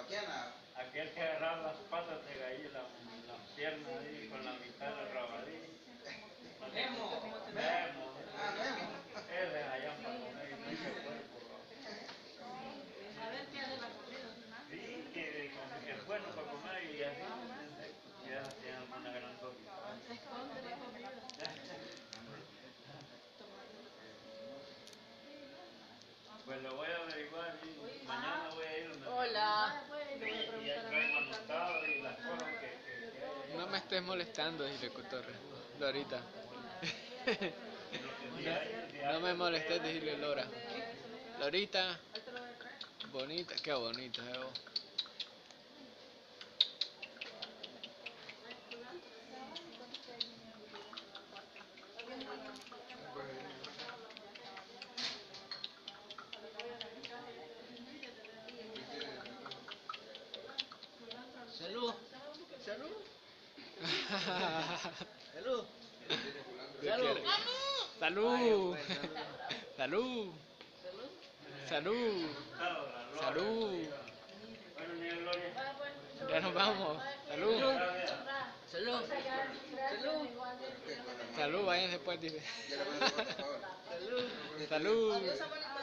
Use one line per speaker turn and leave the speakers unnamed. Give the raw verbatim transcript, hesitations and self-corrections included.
aquel que agarraba las patas de gallina, las piernas ahí con la mitad del rabadillo. Memo. Memo. Ese allá para comer y mucho cuerpo.
A ver qué hace la comida.
Sí, que es bueno para comer y así. Ya tiene una gran dosis.
Se esconde la comida.
Pues lo voy a averiguar y mañana voy a ir.
Hola.
Y ya traigo anotado y las cosas que, que, que hay.
No me estés molestando, dile Cotorre. Lorita. No me molestes, dile Lora. Lorita. Bonita, qué bonita, eh.
Salud. Salud. Salud.
Salud. Salud. Salud. Salud. Salud. Ya nos vamos. Salud.
Salud. Salud.
Salud, váyanse pues, dice.
Salud.
Salud.